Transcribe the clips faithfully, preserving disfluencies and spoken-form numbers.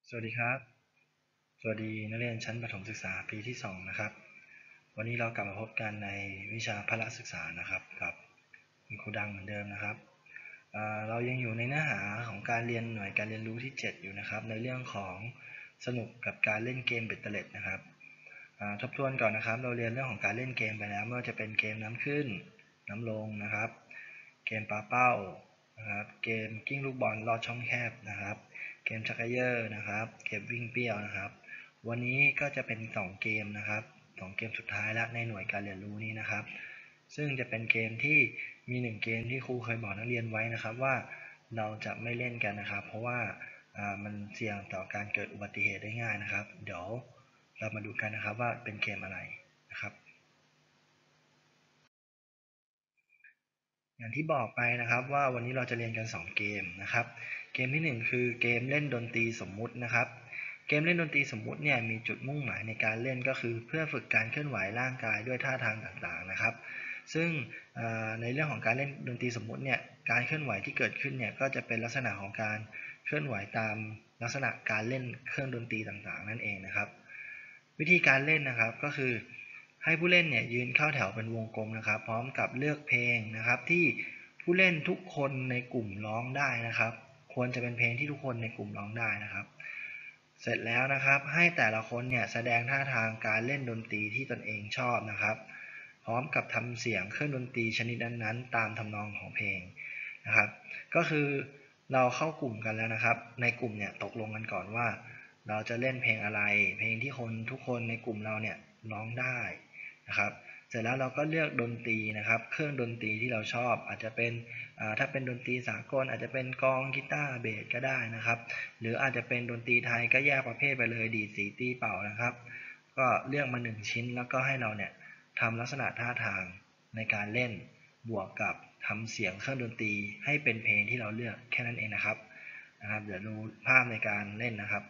สวัสดีครับสวัสดีนักเรียนชั้นประถมศึกษาปีที่สองนะครับวันนี้เรากลับมาพบกันในวิชาพละศึกษานะครับกับคุณครูดังเหมือนเดิมนะครับเรายังอยู่ในเนื้อหาของการเรียนหน่วยการเรียนรู้ที่เจ็ดอยู่นะครับในเรื่องของสนุกกับการเล่นเกมเบ็ดเตล็ดนะครับทบทวนก่อนนะครับเราเรียนเรื่องของการเล่นเกมไปแล้วไม่ว่าจะเป็นเกมน้ำขึ้นน้ำลงนะครับเกมปาเป้านะครับเกมกิ้งลูกบอลลอดช่องแคบนะครับเกมชักเกยอร์นะครับเกมวิ่งเปี้ยวนะครับวันนี้ก็จะเป็นสองเกมนะครับสองเกมสุดท้ายแล้วในหน่วยการเรียนรู้นี้นะครับซึ่งจะเป็นเกมที่มีหนึ่งเกมที่ครูเคยบอกนักเรียนไว้นะครับว่าเราจะไม่เล่นกันนะครับเพราะว่ามันเสี่ยงต่อการเกิดอุบัติเหตุได้ง่ายนะครับเดี๋ยวเรามาดูกันนะครับว่าเป็นเกมอะไรนะครับอย่างที่บอกไปนะครับว่าวันนี้เราจะเรียนกันสองเกมนะครับเกมที่หนึ่งคือเกมเล่นดนตรีสมมุตินะครับเกมเล่นดนตรีสมมุติเนี่ยมีจุดมุ่งหมายในการเล่นก็คือเพื่อฝึกการเคลื่อนไหวร่างกายด้วยท่าทางต่างๆนะครับซึ่งในเรื่องของการเล่นดนตรีสมมุติเนี่ยการเคลื่อนไหวที่เกิดขึ้นเนี่ยก็จะเป็นลักษณะของการเคลื่อนไหวตามลักษณะการเล่นเครื่องดนตรีต่างๆนั่นเองนะครับวิธีการเล่นนะครับก็คือให้ผู้เล่นเนี่ยยืนเข้าแถวเป็นวงกลมนะครับพร้อมกับเลือกเพลงนะครับที่ผู้เล่นทุกคนในกลุ่มร้องได้นะครับควรจะเป็นเพลงที่ทุกคนในกลุ่มร้องได้นะครับเสร็จแล้วนะครับให้แต่ละคนเนี่ยแสดงท่าทางการเล่นดนตรีที่ตนเองชอบนะครับพร้อมกับทำเสียงเครื่องดนตรีชนิดนั้นๆตามทำนองของเพลงนะครับก็คือเราเข้ากลุ่มกันแล้วนะครับในกลุ่มเนี่ยตกลงกันก่อนว่าเราจะเล่นเพลงอะไรเพลงที่คนทุกคนในกลุ่มเราเนี่ยร้องได้นะครับเสร็จแล้วเราก็เลือกดนตรีนะครับเครื่องดนตรีที่เราชอบอาจจะเป็นถ้าเป็นดนตรีสากลอาจจะเป็นกลองกีตาร์เบสก็ได้นะครับหรืออาจจะเป็นดนตรีไทยก็แยกประเภทไปเลยดีดสีตีเป่านะครับก็เลือกมาหนึ่งชิ้นแล้วก็ให้เราเนี่ยทำลักษณะท่าทางในการเล่นบวกกับทำเสียงเครื่องดนตรีให้เป็นเพลงที่เราเลือกแค่นั้นเองนะครับนะครับเดี๋ยวดูภาพในการเล่นนะครับ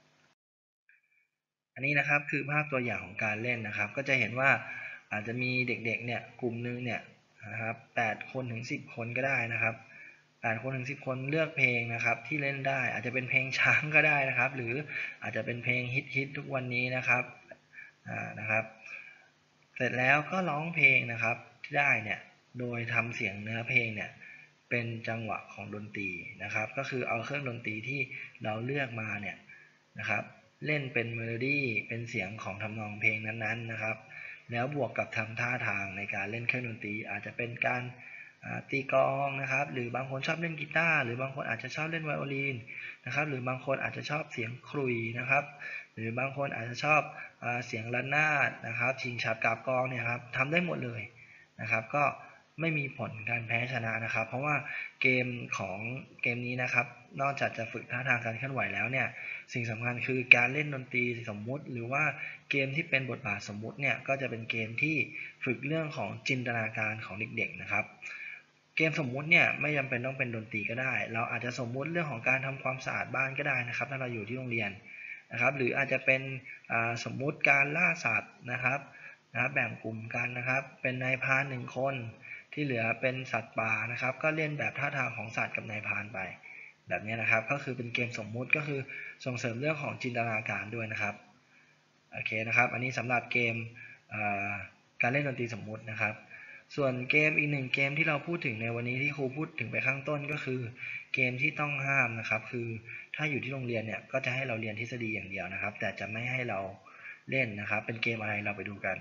อันนี้นะครับคือภาพตัวอย่างของการเล่นนะครับก็จะเห็นว่าอาจจะมีเด็กๆเนี่ยกลุ่มนึงเนี่ยนะครับแปดคนถึงสิบคนก็ได้นะครับแปดคนถึงสิบคนเลือกเพลงนะครับที่เล่นได้อาจจะเป็นเพลงช้างก็ได้นะครับหรืออาจจะเป็นเพลงฮิตๆทุกวันนี้นะครับอ่านะครับเสร็จแล้วก็ร้องเพลงนะครับที่ได้เนี่ยโดยทำเสียงเนื้อเพลงเนี่ยเป็นจังหวะของดนตรีนะครับก็คือเอาเครื่องดนตรีที่เราเลือกมาเนี่ยนะครับเล่นเป็นเมโลดี้เป็นเสียงของทำนองเพลงนั้นๆนะครับแล้วบวกกับทำท่าทางในการเล่นเครื่องดนตรีอาจจะเป็นการตีกลองนะครับหรือบางคนชอบเล่นกีตาร์หรือบางคนอาจจะชอบเล่นไวโอลินนะครับหรือบางคนอาจจะชอบเสียงขลุ่ยนะครับหรือบางคนอาจจะชอบเสียงระนาดนะครับชิงฉับกาบกองเนี่ยครับทำได้หมดเลยนะครับก็ไม่มีผลการแพ้ชนะนะครับเพราะว่าเกมของเกมนี้นะครับนอกจากจะฝึกท่าทางการเคลื่อนไหวแล้วเนี่ยสิ่งสำคัญคือการเล่นดนตรีสมมุติหรือว่าเกมที่เป็นบทบาทสมมุติเนี่ยก็จะเป็นเกมที่ฝึกเรื่องของจินตนาการของเด็กๆนะครับเกมสมมุติเนี่ยไม่จำเป็นต้องเป็นดนตรีก็ได้เราอาจจะสมมุติเรื่องของการทำความสะอาดบ้านก็ได้นะครับถ้าเราอยู่ที่โรงเรียนนะครับหรืออาจจะเป็นสมมุติการล่าสัตว์นะครับนะแบ่งกลุ่มกันนะครับเป็นนายพรานหนึ่งคนที่เหลือเป็นสัตว์ป่านะครับก็เล่นแบบท่าทางของสัตว์กับนายพรานไปแบบนี้นะครับก็คือเป็นเกมสมมุติก็คือส่งเสริมเรื่องของจินตนาการด้วยนะครับโอเคนะครับอันนี้สำหรับเกมการเล่นดนตรีสมมุตินะครับส่วนเกมอีกหนึ่งเกมที่เราพูดถึงในวันนี้ที่ครูพูดถึงไปข้างต้นก็คือเกมที่ต้องห้ามนะครับคือถ้าอยู่ที่โรงเรียนเนี่ยก็จะให้เราเรียนทฤษฎีอย่างเดียวนะครับแต่จะไม่ให้เราเล่นนะครับเป็นเกมอะไรเราไปดูกัน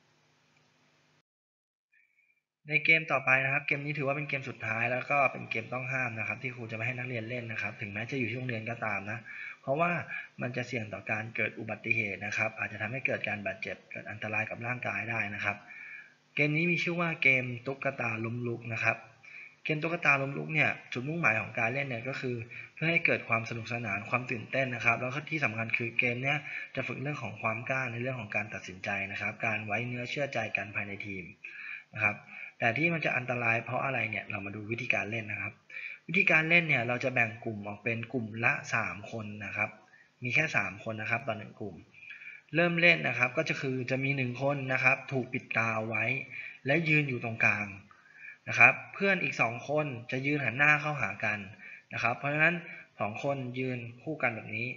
ในเกมต่อไปนะครับเกมนี้ถือว่าเป็นเกมสุดท้ายแล้วก็เป็นเกมต้องห้ามนะครับที่ครูจะไม่ให้นักเรียนเล่นนะครับถึงแม้จะอยู่ที่โรงเรียนก็ตามนะเพราะว่ามันจะเสี่ยงต่อการเกิดอุบัติเหตุนะครับอาจจะทำให้เกิดการบาดเจ็บเกิดอันตรายกับร่างกายได้นะครับเกมนี้มีชื่อว่าเกมตุ๊กตาล้มลุกนะครับเกมตุ๊กตาล้มลุกเนี่ยจุดมุ่งหมายของการเล่นเนี่ยก็คือเพื่อให้เกิดความสนุกสนานความตื่นเต้นนะครับแล้วก็ที่สำคัญคือเกมเนี้ยจะฝึกเรื่องของความกล้าในเรื่องของการตัดสินใจนะครับการไว้เนื้อเชื่อใจกันภายในทีมนะครับแต่ที่มันจะอันตรายเพราะอะไรเนี่ยเรามาดูวิธีการเล่นนะครับวิธีการเล่นเนี่ยเราจะแบ่งกลุ่มออกเป็นกลุ่มละสามคนนะครับมีแค่สามคนนะครับต่อหนึ่งกลุ่มเริ่มเล่นนะครับก็จะคือจะมีหนึ่งคนนะครับถูกปิดตาไว้และยืนอยู่ตรงกลางนะครับเพื่อนอีกสองคนจะยืนหันหน้าเข้าหากันนะครับเพราะฉะนั้นสองคนยืนคู่กันแบบนี้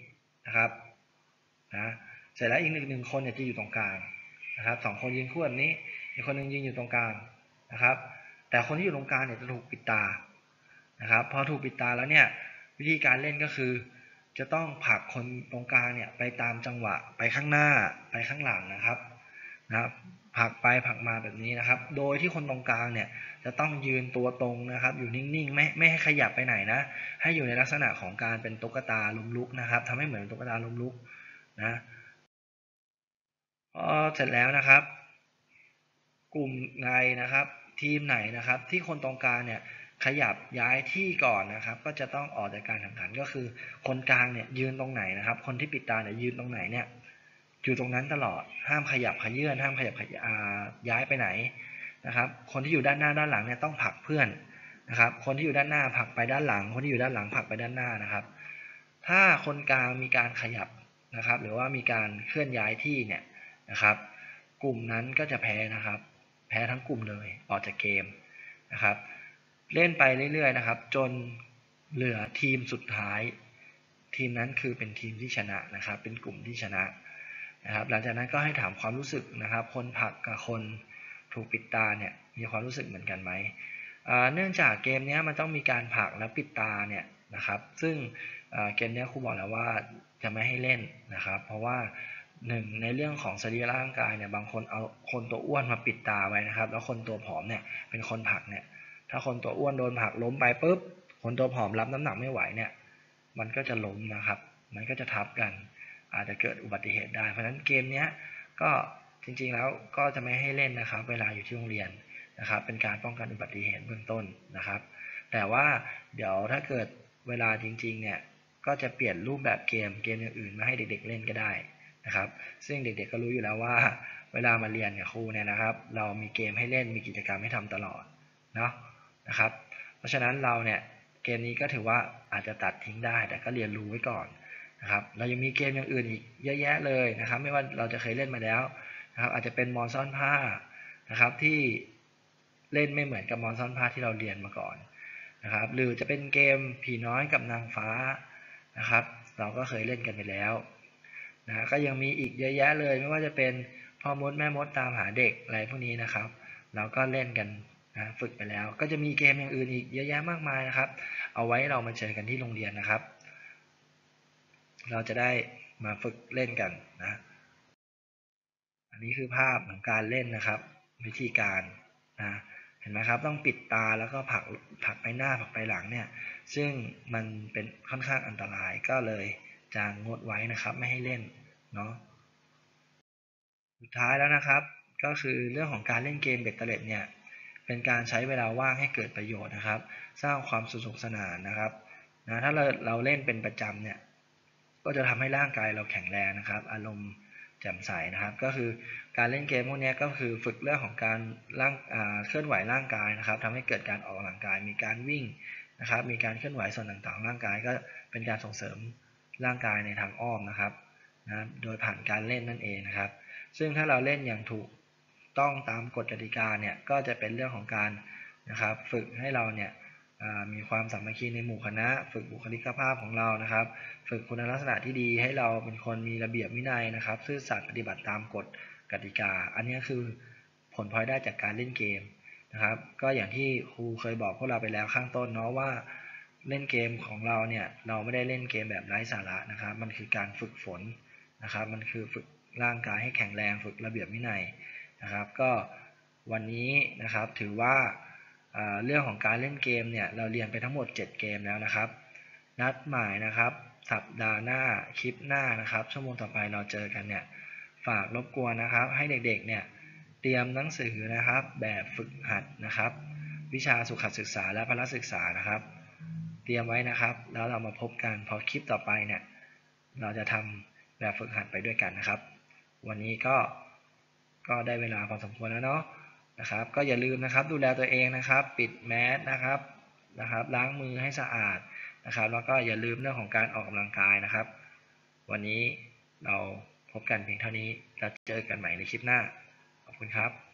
นะครับนะเสร็จแล้วอีกหนึ่งหนึ่งคนเนี่ยจะอยู่ตรงกลางนะครับสองคนยืนคู่แบบนี้อีกคนนึงยืนอยู่ตรงกลางนะครับแต่คนที่อยู่ตรงกลางเนี่ยจะถูกปิดตานะครับพอถูกปิดตาแล้วเนี่ยวิธีการเล่นก็คือจะต้องผลักคนตรงกลางเนี่ยไปตามจังหวะไปข้างหน้าไปข้างหลังนะครับนะครับผลักไปผลักมาแบบนี้นะครับโดยที่คนตรงกลางเนี่ยจะต้องยืนตัวตรงนะครับอยู่นิ่งๆไม่ไม่ให้ขยับไปไหนนะให้อยู่ในลักษณะของการเป็นตุ๊กตาล้มลุกนะครับทำให้เหมือนตุ๊กตาล้มลุกนะพอเสร็จแล้วนะครับกลุ่มไหนนะครับทีมไหนนะครับที่คนตรงกลางเนี่ยขยับย้ายที่ก่อนนะครับก็จะต้องออกจากการแข่งขันก็คือคนกลางเนี่ยยืนตรงไหนนะครับคนที่ปิดตาเนี่ยยืนตรงไหนเนี่ยอยู่ตรงนั้นตลอดห้ามขยับขยื่นห้ามขยับขยย้ายไปไหนนะครับคนที่อยู่ด้านหน้าด้านหลังเนี่ยต้องผลักเพื่อนนะครับคนที่อยู่ด้านหน้าผลักไปด้านหลังคนที่อยู่ด้านหลังผลักไปด้านหน้านะครับถ้าคนกลางมีการขยับนะครับหรือว่ามีการเคลื่อนย้ายที่เนี่ยนะครับกลุ่มนั้นก็จะแพ้นะครับแพ้ทั้งกลุ่มเลยออกจากเกมนะครับเล่นไปเรื่อยๆนะครับจนเหลือทีมสุดท้ายทีมนั้นคือเป็นทีมที่ชนะนะครับเป็นกลุ่มที่ชนะนะครับหลังจากนั้นก็ให้ถามความรู้สึกนะครับคนผลักกับคนถูกปิดตาเนี่ยมีความรู้สึกเหมือนกันไหมเนื่องจากเกมนี้มันต้องมีการผลักและปิดตาเนี่ยนะครับซึ่งเกมนี้ครูบอกแล้วว่าจะไม่ให้เล่นนะครับเพราะว่าหนึ่งในเรื่องของสรีระร่างกายเนี่ยบางคนเอาคนตัวอ้วนมาปิดตาไว้นะครับแล้วคนตัวผอมเนี่ยเป็นคนผลักเนี่ยถ้าคนตัวอ้วนโดนผลักล้มไปปุ๊บคนตัวผอมรับน้ำหนักไม่ไหวเนี่ยมันก็จะล้มนะครับมันก็จะทับกันอาจจะเกิดอุบัติเหตุได้เพราะฉะนั้นเกมนี้ก็จริงๆแล้วก็จะไม่ให้เล่นนะครับเวลาอยู่ที่โรงเรียนนะครับเป็นการป้องกันอุบัติเหตุเบื้องต้นนะครับแต่ว่าเดี๋ยวถ้าเกิดเวลาจริงๆเนี่ยก็จะเปลี่ยนรูปแบบเกมเกมอย่างอื่นมาให้เด็กๆเล่นก็ได้นะครับซึ่งเด็กๆก็รู้อยู่แล้วว่าเวลามาเรียนกับครูเนี่ยนะครับเรามีเกมให้เล่นมีกิจกรรมให้ทำตลอดเนาะนะครับเพราะฉะนั้นเราเนี่ยเกมนี้ก็ถือว่าอาจจะตัดทิ้งได้แต่ก็เรียนรู้ไว้ก่อนนะครับเรายังมีเกมอย่างอื่นอีกเยอะแยะเลยนะครับไม่ว่าเราจะเคยเล่นมาแล้วนะครับอาจจะเป็นมอนซ่อนผ้านะครับที่เล่นไม่เหมือนกับมอนซ่อนผ้าที่เราเรียนมาก่อนนะครับหรือจะเป็นเกมผีน้อยกับนางฟ้านะครับเราก็เคยเล่นกันไปแล้วนะก็ยังมีอีกเยอะแยะเลยไม่ว่าจะเป็นพ่อมดแม่มดตามหาเด็กอะไรพวกนี้นะครับเราก็เล่นกันนะฝึกไปแล้วก็จะมีเกมอย่างอื่นอีกเยอะแยะมากมายนะครับเอาไว้เรามาเจอกันที่โรงเรียนนะครับเราจะได้มาฝึกเล่นกันนะอันนี้คือภาพของการเล่นนะครับวิธีการนะเห็นไหมครับต้องปิดตาแล้วก็ผลักผลักไปหน้าผลักไปหลังเนี่ยซึ่งมันเป็นค่อนข้างอันตรายก็เลยจะงดไว้นะครับไม่ให้เล่นเนาะสุดท้ายแล้วนะครับก็คือเรื่องของการเล่นเกมเบ็ดเตล็ดเนี่ยเป็นการใช้เวลาว่างให้เกิดประโยชน์นะครับสร้างความสนุกสนานนะครับนะถ้าเราเราเล่นเป็นประจำเนี่ยก็จะทำให้ร่างกายเราแข็งแรงนะครับอารมณ์แจ่มใสนะครับก็คือการเล่นเกมพวกนี้ก็คือฝึกเรื่องของการร่างเคลื่อนไหวร่างกายนะครับทำให้เกิดการออกกำลังกายมีการวิ่งนะครับมีการเคลื่อนไหวส่วนต่างๆของร่างกายก็เป็นการส่งเสริมร่างกายในทางอ้อมนะครับนะโดยผ่านการเล่นนั่นเองนะครับซึ่งถ้าเราเล่นอย่างถูกต้องตามกฎกติกาเนี่ยก็จะเป็นเรื่องของการนะครับฝึกให้เราเนี่ยมีความสามัคคีในหมู่คณะฝึกบุคลิกภาพของเรานะครับฝึกคุณลักษณะที่ดีให้เราเป็นคนมีระเบียบวินัยนะครับซื่อสัตย์ปฏิบัติตามกฎกติกาอันนี้คือผลพลอยได้จากการเล่นเกมนะครับก็อย่างที่ครูเคยบอกพวกเราไปแล้วข้างต้นเนาะว่าเล่นเกมของเราเนี่ยเราไม่ได้เล่นเกมแบบไร้สาระนะครับมันคือการฝึกฝนนะครับมันคือฝึกร่างกายให้แข็งแรงฝึกระเบียบวินัยนะครับก็วันนี้นะครับถือว่าเรื่องของการเล่นเกมเนี่ยเราเรียนไปทั้งหมดเจ็ดเกมแล้วนะครับนัดหมายนะครับสัปดาห์หน้าคลิปหน้านะครับชั่วโมงต่อไปเราเจอกันเนี่ยฝากรบกวนนะครับให้เด็กๆเนี่ยเตรียมหนังสือนะครับแบบฝึกหัดนะครับวิชาสุขศึกษาและพละศึกษานะครับเตรียมไว้นะครับแล้วเรามาพบกันพอคลิปต่อไปเนี่ยเราจะทำแบบฝึกหัดไปด้วยกันนะครับวันนี้ก็ก็ได้เวลาพอสมควรแล้วเนาะนะครับก็อย่าลืมนะครับดูแลตัวเองนะครับปิดแมสนะครับนะครับล้างมือให้สะอาดนะครับแล้วก็อย่าลืมเรื่องของการออกกำลังกายนะครับวันนี้เราพบกันเพียงเท่านี้แล้วเจอกันใหม่ในคลิปหน้าขอบคุณครับ